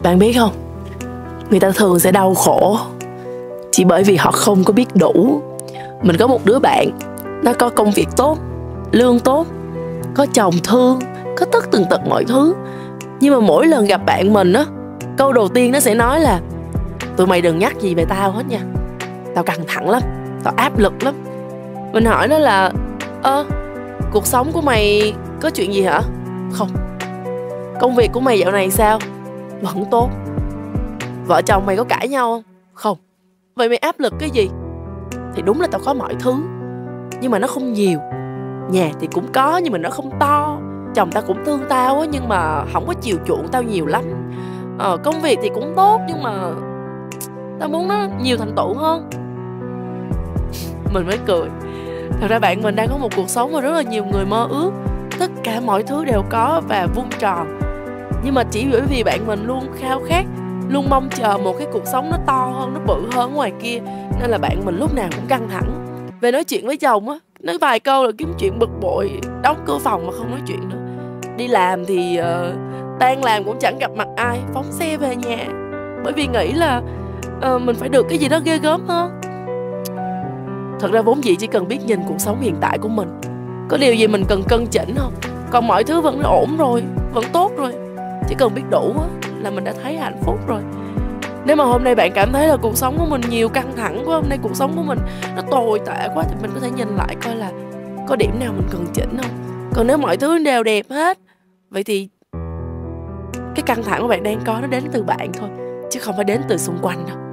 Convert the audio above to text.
Bạn biết không, người ta thường sẽ đau khổ chỉ bởi vì họ không có biết đủ. Mình có một đứa bạn, nó có công việc tốt, lương tốt, có chồng thương, có tất tần tật mọi thứ. Nhưng mà mỗi lần gặp bạn mình á, câu đầu tiên nó sẽ nói là: tụi mày đừng nhắc gì về tao hết nha, tao căng thẳng lắm, tao áp lực lắm. Mình hỏi nó là: cuộc sống của mày có chuyện gì hả? Không. Công việc của mày dạo này sao? Vẫn tốt. Vợ chồng mày có cãi nhau không? Không. Vậy mày áp lực cái gì? Thì đúng là tao có mọi thứ, nhưng mà nó không nhiều. Nhà thì cũng có nhưng mà nó không to. Chồng tao cũng thương tao á, nhưng mà không có chiều chuộng tao nhiều lắm. Công việc thì cũng tốt, nhưng mà tao muốn nó nhiều thành tựu hơn. Mình mới cười. Thật ra bạn mình đang có một cuộc sống mà rất là nhiều người mơ ước. Tất cả mọi thứ đều có và vuông tròn. Nhưng mà chỉ bởi vì bạn mình luôn khao khát, luôn mong chờ một cái cuộc sống nó to hơn, nó bự hơn ngoài kia, nên là bạn mình lúc nào cũng căng thẳng. Về nói chuyện với chồng á, nói vài câu là kiếm chuyện bực bội, đóng cửa phòng mà không nói chuyện nữa. Đi làm thì tan làm cũng chẳng gặp mặt ai, phóng xe về nhà, bởi vì nghĩ là mình phải được cái gì đó ghê gớm hơn. Thật ra vốn dĩ chỉ cần biết nhìn cuộc sống hiện tại của mình, có điều gì mình cần cân chỉnh không? Còn mọi thứ vẫn ổn rồi, vẫn tốt rồi. Chỉ cần biết đủ á, là mình đã thấy hạnh phúc rồi. Nếu mà hôm nay bạn cảm thấy là cuộc sống của mình nhiều căng thẳng quá, hôm nay cuộc sống của mình nó tồi tệ quá, thì mình có thể nhìn lại coi là có điểm nào mình cần chỉnh không. Còn nếu mọi thứ đều đẹp hết, vậy thì cái căng thẳng của bạn đang có nó đến từ bạn thôi, chứ không phải đến từ xung quanh đâu.